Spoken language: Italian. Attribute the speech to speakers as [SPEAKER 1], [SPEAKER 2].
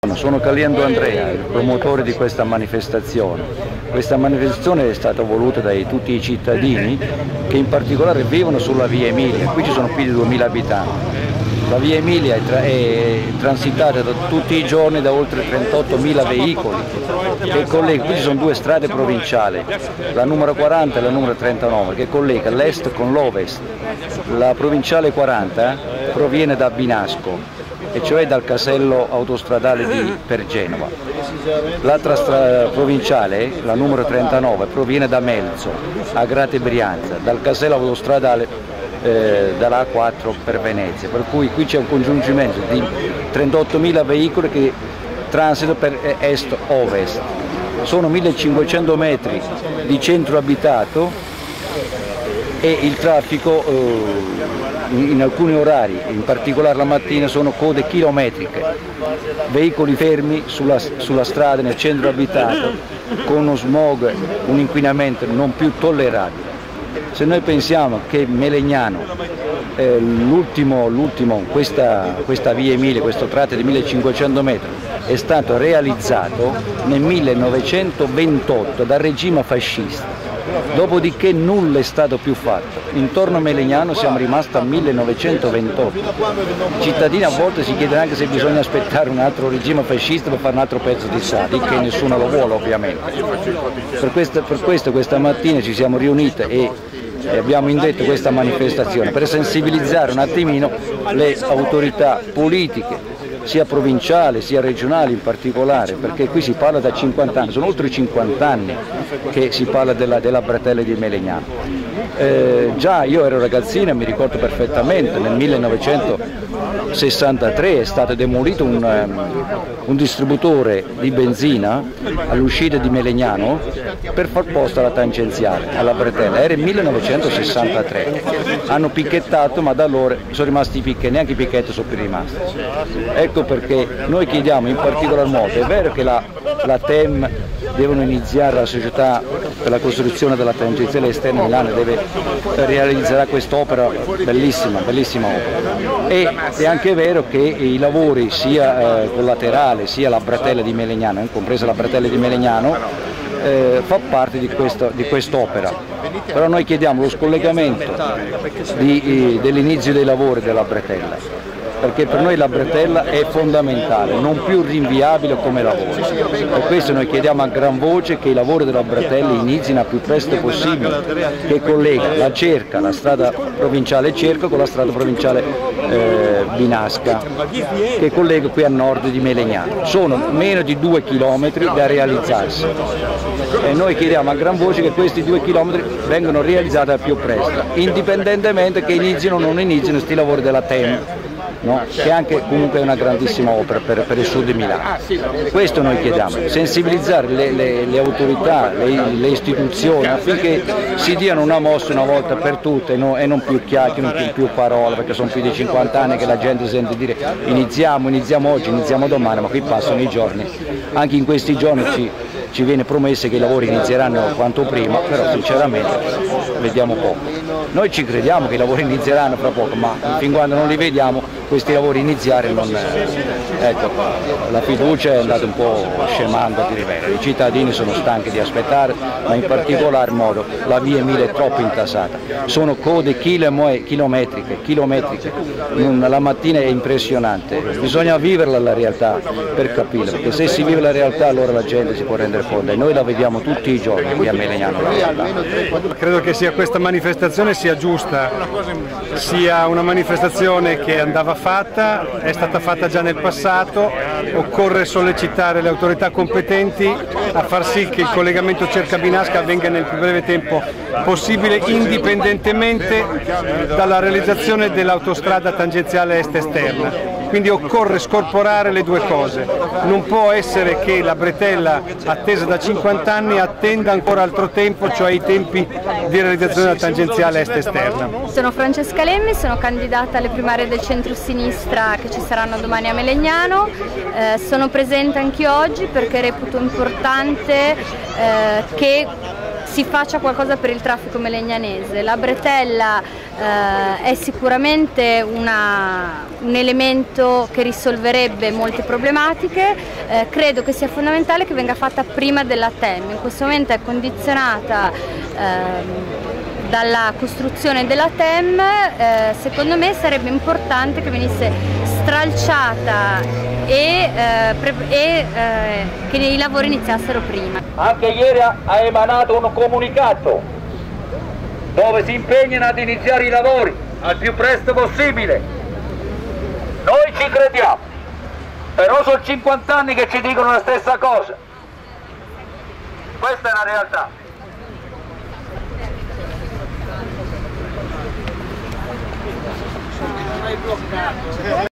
[SPEAKER 1] Sono Caliendo Andrea, il promotore di questa manifestazione. Questa manifestazione è stata voluta da tutti i cittadini che in particolare vivono sulla via Emilia. Qui ci sono più di 2000 abitanti. La via Emilia è transitata tutti i giorni da oltre 38.000 veicoli che collegano. Qui ci sono due strade provinciali, la numero 40 e la numero 39, che collega l'est con l'ovest. La provinciale 40 proviene da Binasco, e cioè dal casello autostradale per Genova. L'altra provinciale, la numero 39, proviene da Melzo, Agrate Brianza, dal casello autostradale dalla A4 per Venezia, per cui qui c'è un congiungimento di 38.000 veicoli che transitano per est-ovest. Sono 1500 metri di centro abitato e il traffico in alcuni orari, in particolare la mattina, sono code chilometriche, veicoli fermi sulla strada nel centro abitato con uno smog, un inquinamento non più tollerabile. Se noi pensiamo che Melegnano, questa via Emilia, questo tratto di 1500 metri, è stato realizzato nel 1928 dal regime fascista, dopodiché nulla è stato più fatto. Intorno a Melegnano siamo rimasti al 1928. I cittadini a volte si chiedono anche se bisogna aspettare un altro regime fascista per fare un altro pezzo di strada, che nessuno lo vuole ovviamente. Per questo questa mattina ci siamo riuniti e abbiamo indetto questa manifestazione per sensibilizzare un attimino le autorità politiche, sia provinciali sia regionali in particolare, perché qui si parla da 50 anni, sono oltre 50 anni che si parla della bretella di Melegnano. Già io ero ragazzino e mi ricordo perfettamente, nel 1963 è stato demolito un distributore di benzina all'uscita di Melegnano per far posto alla tangenziale, alla bretella. Era il 1963, hanno picchettato, ma da allora sono rimasti i picchetti, neanche i picchetti sono più rimasti. Ecco perché noi chiediamo in particolar modo, è vero che la TEM devono iniziare, la società per la costruzione della tangenziale esterna Milano realizzerà quest'opera, bellissima opera, e è anche vero che i lavori sia collaterali sia la bretella di Melegnano, compresa la bretella di Melegnano, fa parte di quest'opera. Però noi chiediamo lo scollegamento dell'inizio dei lavori della bretella, perché per noi la bretella è fondamentale, non più rinviabile come lavoro. Per questo noi chiediamo a gran voce che i lavori della bretella inizino il più presto possibile, che collega la Cerca, la strada provinciale Cerca con la strada provinciale Binasca, che collega qui a nord di Melegnano. Sono meno di 2 chilometri da realizzarsi e noi chiediamo a gran voce che questi 2 chilometri vengano realizzati al più presto, indipendentemente che inizino o non inizino questi lavori della TEM. No? Che anche comunque è una grandissima opera per il sud di Milano. Questo noi chiediamo, sensibilizzare le autorità, le istituzioni, affinché si diano una mossa una volta per tutte e non più chiacchiere, non più parole, perché sono più di 50 anni che la gente sente dire iniziamo oggi, iniziamo domani, ma qui passano i giorni. Anche in questi giorni ci viene promesso che i lavori inizieranno quanto prima, però sinceramente vediamo poco. Noi ci crediamo che i lavori inizieranno fra poco, ma fin quando non li vediamo questi lavori iniziare ecco, la fiducia è andata un po' scemando a dire vero. I cittadini sono stanchi di aspettare, ma in particolar modo la via Emilia è troppo intasata. Sono code chilometriche. La mattina è impressionante, bisogna viverla la realtà per capire, perché se si vive la realtà allora la gente si può rendere conto, e noi la vediamo tutti i giorni qui a Melegnano.
[SPEAKER 2] Credo che questa manifestazione sia giusta, sia una manifestazione che andava fatta, è stata fatta già nel passato. Occorre sollecitare le autorità competenti a far sì che il collegamento Cerca-Binasca avvenga nel più breve tempo possibile, indipendentemente dalla realizzazione dell'autostrada tangenziale est-esterna. Quindi occorre scorporare le due cose. Non può essere che la bretella, attesa da 50 anni, attenda ancora altro tempo, cioè i tempi di realizzazione della tangenziale est-esterna.
[SPEAKER 3] Sono Francesca Lemmi, sono candidata alle primarie del centro-sinistra che ci saranno domani a Melegnano. Sono presente anche oggi perché reputo importante che si faccia qualcosa per il traffico melegnanese. La bretella è sicuramente un elemento che risolverebbe molte problematiche. Credo che sia fondamentale che venga fatta prima della TEM. In questo momento è condizionata dalla costruzione della TEM. Secondo me sarebbe importante che venisse stralciata e che i lavori iniziassero prima.
[SPEAKER 4] Anche ieri ha emanato un comunicato dove si impegnano ad iniziare i lavori al più presto possibile. Noi ci crediamo, però sono 50 anni che ci dicono la stessa cosa. Questa è la realtà.